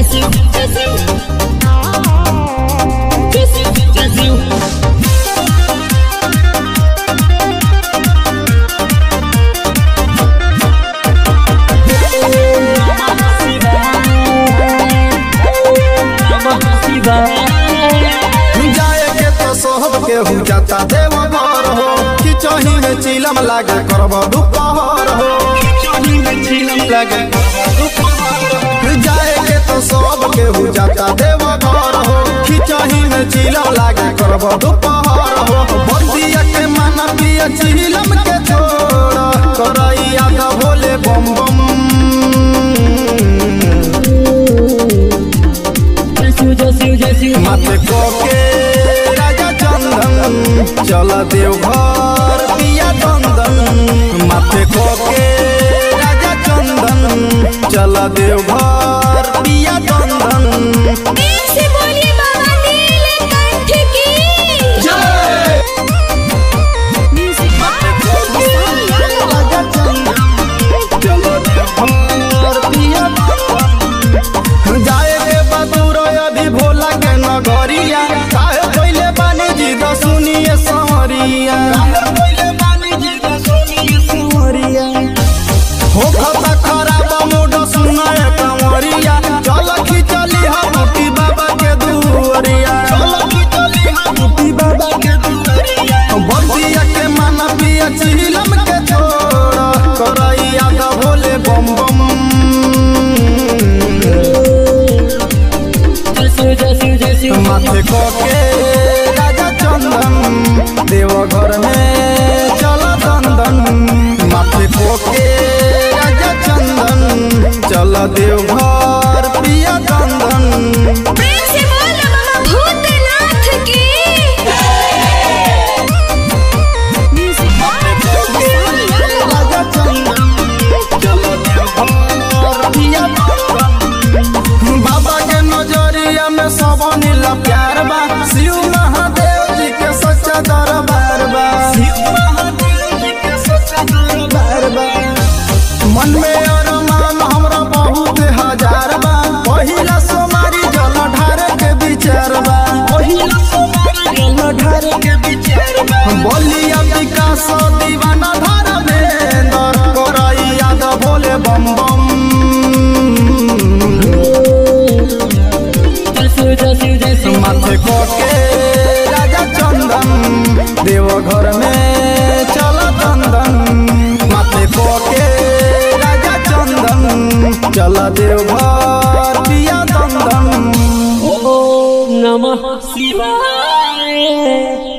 जाए के तो सोहब के हो जाता देव घर हो खिचही में चिलम लागे करब दुपहर हो खिचही में चिलम लागे जाए के तो सोहब के हो जाता देव घर हो खिचही में चिलम लागे करब दुपहर हो बंदिया के माना पिया चिलम के छोड़ करैया का भोले बम बम माथे कोके राजा चंदन चला देव घर पिया चंदन माथे कोके राजा चंदन चला देव घर पिया चंदन से बोलिए बाबा नीलकंठ की जय। म्यूजिक राजा चंदन चला देव घर पिया जाए के बदूर अभी भोला के नगरिया काहे पहले बानी जी द सुनिए सहरिया हो खता खराब मूड सुनाए कंवरिया चल खिचली हमुटी बाबा के दुआरिया चल खिचली हमुटी बाबा के दुआरिया बंदिया के माना पिया चिलम के छोड़ करैया द भोले बम बम माथे कोके राजा चंदन देव घर में चला दंदन माथे कोके राजा चंदन चला देव घर पिया दंदन प्रेम से बोलो बाबा भूतनाथ की म्यूजिक राजा चंदन चला देव घर पिया बाबा के नजरिया में सब नीला प्यार बा शिव महादेव जी के सच्चा दरबार बा शिव महादेव जी के सच्चा दरबार बा मन में अरमान हमरा बहुत हजार बा पहिला सोमारी जल ढारे के विचार बा पहिला सोमारी जल ढारे के विचार बा बोलिया विकास दीवाना धारा में दर करैया द भोले बम बम माथे कोके राजा चंदन देव घर में चला दंदन माथे कोके राजा चंदन चला देव घर पिया दंदन। ओम नमः शिवाय।